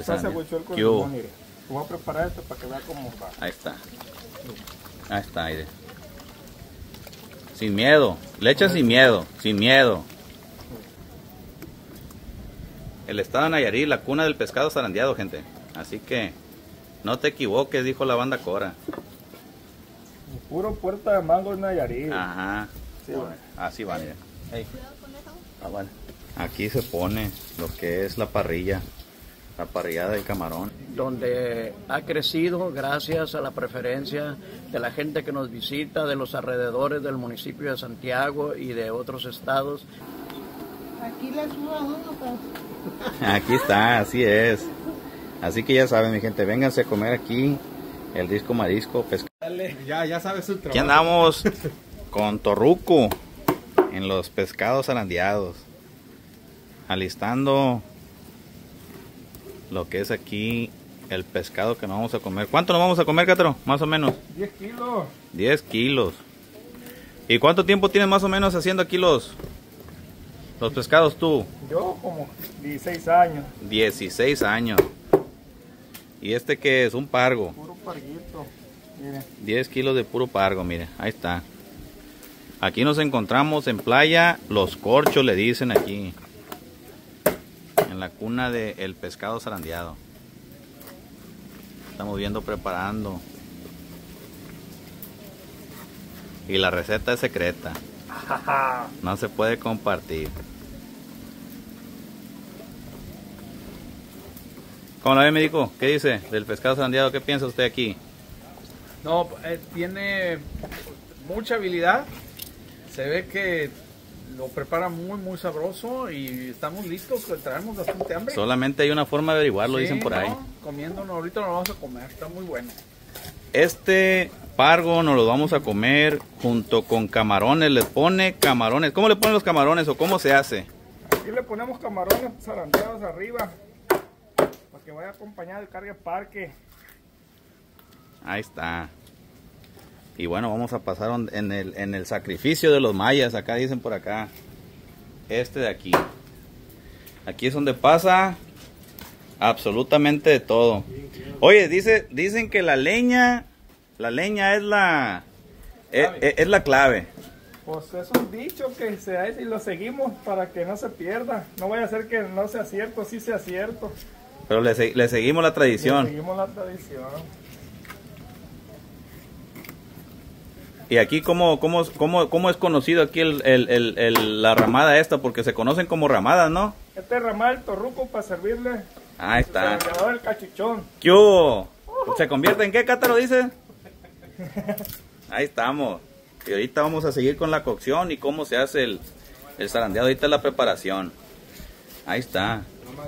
salsa huichol con limón, mire. Voy a preparar esto para que vea cómo va. Ahí está. Ahí está, aire. Sin miedo. Le echas sin miedo. Sin miedo. El estado de Nayarit, la cuna del pescado zarandeado, gente. Así que no te equivoques, dijo la banda Cora. Puro Puerta de Mango en Nayarit. Ajá. Sí, bueno. Así va, mira. Ah, bueno. Aquí se pone lo que es la parrilla. La parrillada del camarón. Donde ha crecido gracias a la preferencia de la gente que nos visita, de los alrededores del municipio de Santiago y de otros estados. Aquí le suba uno, pero... Aquí está, así es. Así que ya saben, mi gente, vénganse a comer aquí el disco marisco pescado. Ya sabes su trabajo. Aquí andamos con Torruco en los pescados zarandeados, alistando lo que es aquí el pescado que nos vamos a comer. ¿Cuánto nos vamos a comer, Catro? Más o menos. 10 kilos. 10 kilos. ¿Y cuánto tiempo tienes más o menos haciendo aquí los pescados tú? Yo como 16 años. 16 años. ¿Y este qué es? Un pargo. Puro parguito. Miren. 10 kilos de puro pargo, mire. Ahí está. Aquí nos encontramos en playa Los Corchos, le dicen aquí. En la cuna del pescado zarandeado. Estamos viendo preparando. Y la receta es secreta. No se puede compartir. ¿Cómo la ve, médico? ¿Qué dice del pescado zarandeado? ¿Qué piensa usted aquí? No, tiene mucha habilidad. Se ve que lo prepara muy sabroso y estamos listos, traemos bastante hambre. Solamente hay una forma de averiguarlo, Sí, dicen por ahí. Comiéndonos, ahorita lo vamos a comer, está muy bueno. Este pargo nos lo vamos a comer junto con camarones. Le pone camarones. ¿Cómo le ponen los camarones o cómo se hace? Aquí le ponemos camarones zarandeados arriba para que vaya acompañado del cargue parque. Ahí está. Y bueno, vamos a pasar en el sacrificio de los mayas. Acá dicen por acá. Este de aquí. Aquí es donde pasa absolutamente de todo. Oye, dicen que la leña es la clave. Pues es un dicho que se hace y lo seguimos para que no se pierda. No vaya a ser que no sea cierto, sí sea cierto. Pero le seguimos la tradición. Le seguimos la tradición. Y aquí, ¿cómo es conocido aquí la ramada esta? Porque se conocen como ramadas, ¿no? Este es ramal Torruco para servirle. Ahí está. El cachichón. ¿Qué hubo? ¿Se convierte en qué, Cátaro, dice? Ahí estamos. Y ahorita vamos a seguir con la cocción y cómo se hace el zarandeado. Ahorita la preparación. Ahí está.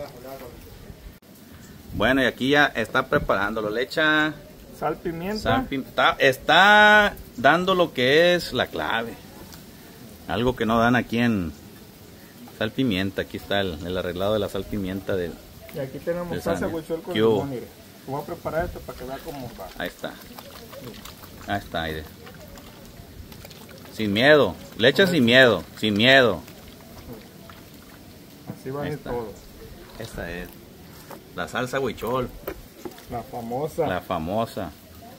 Bueno, y aquí ya está preparándolo. Le echa Sal, pimienta. Está dando lo que es la clave. Algo que no dan aquí en sal, pimienta. Aquí está el arreglado de la sal, pimienta del... Y aquí tenemos salsa huichol con ¿Qué hubo? limón, mire. Voy a preparar esto para que vea cómo va. Ahí está. Ahí está, aire. Sin miedo. Le echas sin miedo. Sin miedo. Así va a ir todo. Esta es la salsa huichol. La famosa. La famosa.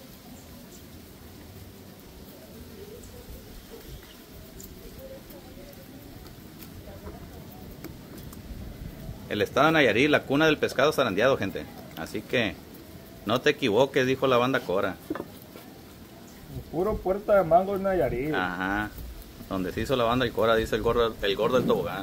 El estado de Nayarit, la cuna del pescado zarandeado, gente. Así que no te equivoques, dijo la banda Cora. Puro Puerta de Mango en Nayarit. Ajá. Donde se hizo la banda y Cora, dice el gordo del tobogán.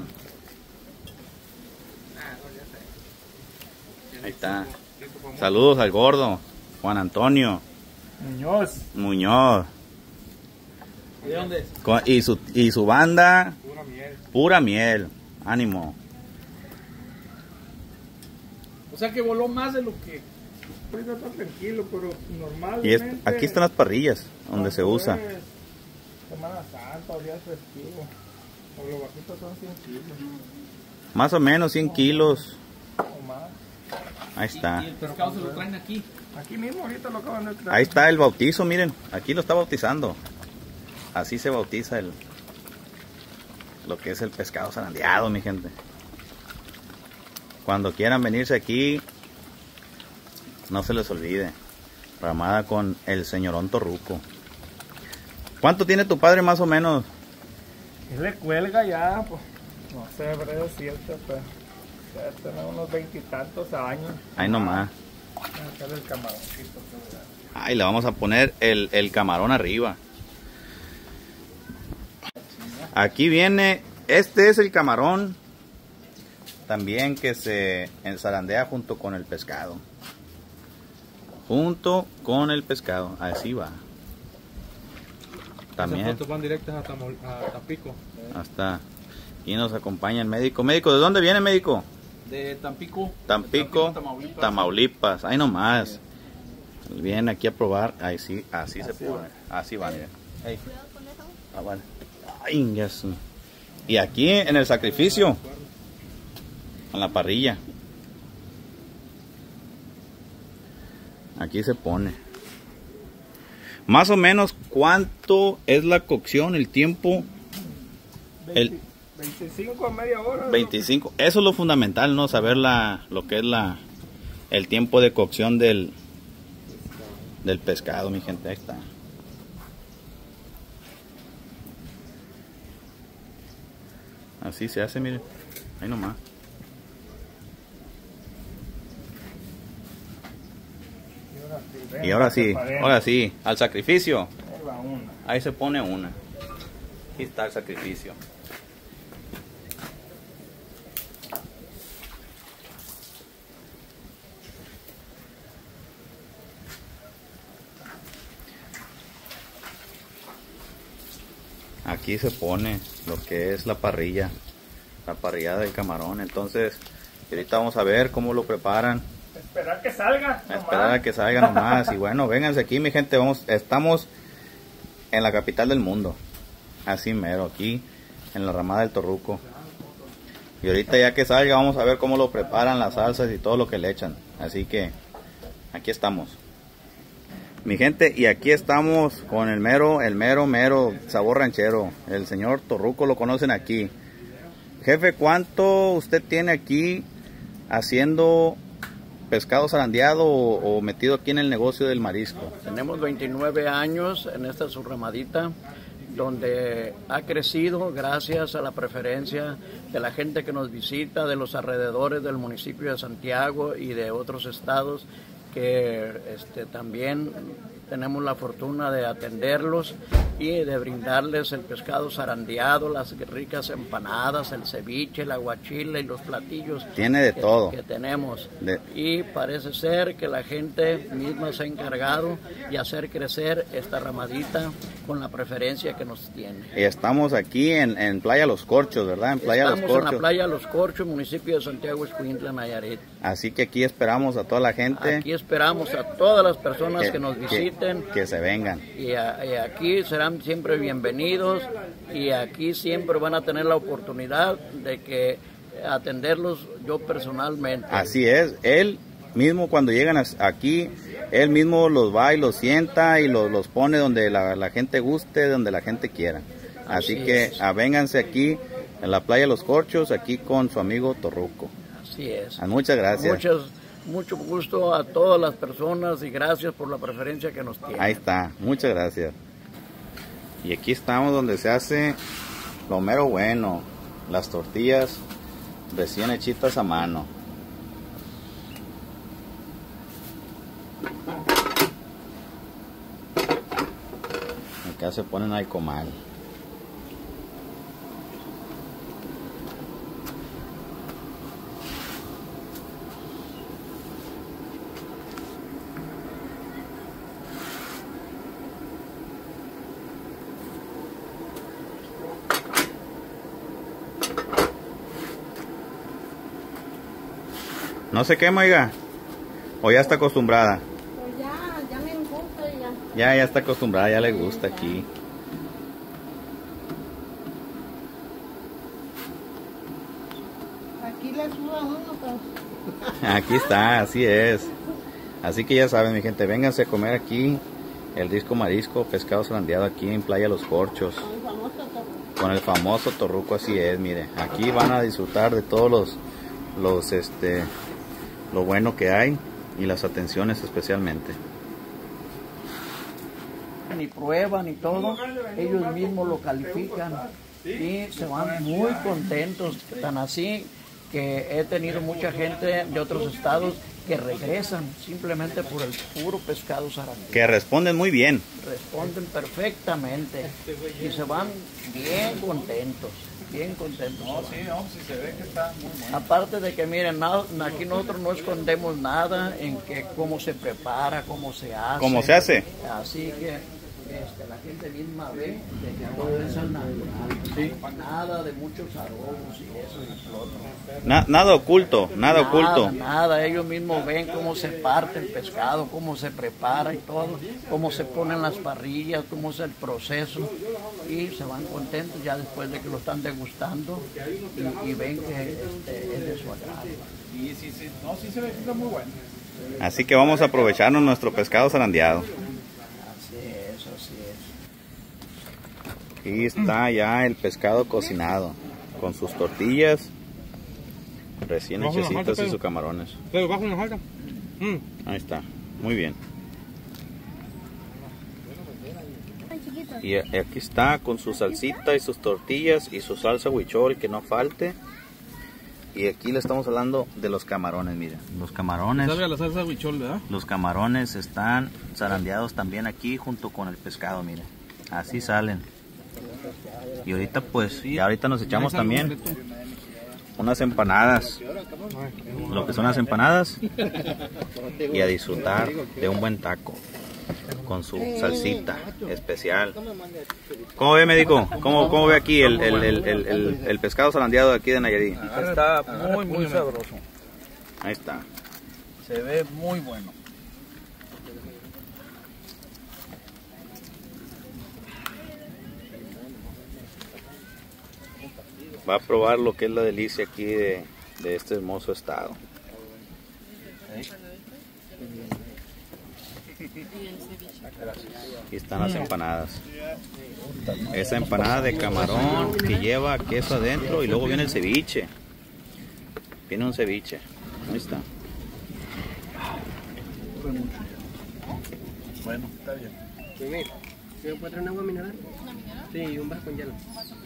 Ahí está. Saludos al gordo, Juan Antonio Muñoz. ¿De dónde es? Y su banda, Pura miel. Pura Miel. Ánimo. O sea que voló más de lo que... Ahorita está tranquilo, pero normal. Y aquí están las parrillas donde se usa. Semana Santa, días festivos. O lo bajito son 100 kilos. Más o menos 100 kilos. O más. Ahí está. Y el pescado se lo traen aquí. Aquí mismo ahorita lo acaban de traer. Ahí está el bautizo, miren. Aquí lo está bautizando. Así se bautiza lo que es el pescado zarandeado, mi gente. Cuando quieran venirse aquí No se les olvide. Ramada con el señorón Torruco. ¿Cuánto tiene tu padre más o menos? Él le cuelga ya, pues, no sé, pero decirte, pues, debe tener unos 20 y tantos años. Ahí nomás. Vamos a hacerle el camaroncito, pues. Ahí le vamos a poner el camarón arriba. Aquí viene, este es el camarón también que se enzarandea junto con el pescado. Junto con el pescado, así va. También. Esas fotos van directas a Tampico. Hasta aquí nos acompaña el médico. Médico, ¿de dónde viene, médico? De Tampico. Tampico, Tamaulipas. Ahí nomás. Vienen aquí a probar. Ahí sí, así se pone. Así va, miren. Ahí. Ah, vale. Ay, ya sí. Y aquí en el sacrificio, en la parrilla. Aquí se pone. Más o menos, ¿cuánto es la cocción, el tiempo? 25 a media hora. 25. Eso es lo fundamental, ¿no? Saber lo que es el tiempo de cocción del pescado, mi gente. Ahí está. Así se hace, miren. Ahí nomás. Y ahora sí, al sacrificio. Ahí va una. Ahí se pone una. Aquí está el sacrificio. Aquí se pone lo que es la parrilla, la parrillada del camarón. Entonces, ahorita vamos a ver cómo lo preparan. Esperar que salga. A esperar a que salga nomás. Y bueno, vénganse aquí, mi gente. Estamos en la capital del mundo. Así mero, aquí en la Ramada del Torruco. Y ahorita ya que salga, vamos a ver cómo lo preparan, las salsas y todo lo que le echan. Así que aquí estamos. Mi gente, y aquí estamos con el mero sabor ranchero. El señor Torruco lo conocen aquí. Jefe, ¿cuánto usted tiene aquí haciendo pescado zarandeado o metido aquí en el negocio del marisco? Tenemos 29 años en esta subramadita, donde ha crecido gracias a la preferencia de la gente que nos visita, de los alrededores del municipio de Santiago y de otros estados, que también tenemos la fortuna de atenderlos y de brindarles el pescado zarandeado, las ricas empanadas, el ceviche, el aguachile y los platillos. Tiene de todo que tenemos. Y parece ser que la gente misma se ha encargado de hacer crecer esta ramadita con la preferencia que nos tiene. Y estamos aquí en Playa Los Corchos, ¿verdad? Estamos en la Playa Los Corchos, municipio de Santiago Ixcuintla, Nayarit. Así que aquí esperamos a toda la gente. Aquí esperamos a todas las personas que nos visiten. Que se vengan. Y aquí serán siempre bienvenidos y aquí siempre van a tener la oportunidad de que atenderlos yo personalmente. Así es, él mismo cuando llegan aquí, él mismo los va y los sienta y los pone donde la gente guste, donde la gente quiera. Así que vénganse aquí en la Playa Los Corchos, aquí con su amigo Torruco. Así es. Muchas gracias. Mucho gusto a todas las personas y gracias por la preferencia que nos tienen. Ahí está, muchas gracias. Y aquí estamos donde se hace lo mero bueno, las tortillas recién hechitas a mano. Acá se ponen al comal. ¿No se quema, oiga? ¿O ya está acostumbrada? Pues ya me gusta y ya. Ya está acostumbrada, ya le gusta aquí. Aquí le suda uno, pero... Aquí está, así es. Así que ya saben, mi gente, vénganse a comer aquí el rico marisco, pescado zarandeado aquí en Playa Los Corchos. Con el famoso Torruco, así es, mire. Aquí van a disfrutar de todos lo bueno que hay. y las atenciones especialmente. Ni prueba ni todo, ellos mismos lo califican y se van muy contentos, tan así que he tenido mucha gente de otros estados que regresan simplemente por el puro pescado zarandeado. Que responden muy bien. Responden perfectamente y se van bien contentos, bien contentos. No, sí, no, sí se ve que está muy bueno. Aparte de que miren, aquí nosotros no escondemos nada en que cómo se prepara, cómo se hace. ¿Cómo se hace? Así que la gente misma ve de que todo es al natural, nada de muchos aromos y eso y lo otro. Nada oculto, nada oculto. Nada, ellos mismos ven cómo se parte el pescado, cómo se prepara y todo, cómo se ponen las parrillas, cómo es el proceso y se van contentos ya después de que lo están degustando y ven que es de su agrado. Y sí, sí, no, sí se ve que está muy bueno. Así que vamos a aprovecharnos nuestro pescado zarandeado. Así es. Aquí está ya el pescado cocinado con sus tortillas recién hechecitas y sus camarones. Pero bajo una falta. Ahí está, muy bien. Y aquí está con su salsita y sus tortillas y su salsa huichol, que no falte. Y aquí le estamos hablando de los camarones, miren. Los camarones. Sabe a la salsa huichol, ¿verdad? Los camarones están zarandeados también aquí junto con el pescado, miren. Así salen. Y ahorita pues, ya ahorita nos echamos también unas empanadas. Lo que son las empanadas. Y a disfrutar de un buen taco. Con su salsita especial. ¿Cómo ve, médico? ¿Cómo ve aquí el pescado zarandeado de aquí de Nayarit? Está muy, muy sabroso. Ahí está. Se ve muy bueno. Va a probar lo que es la delicia aquí de este hermoso estado. Aquí están las empanadas. Esa empanada de camarón que lleva queso adentro y luego viene el ceviche. Viene un ceviche. Ahí está. Bueno, está bien. ¿Sí me puede traer un agua mineral? Sí, y un vaso con hielo.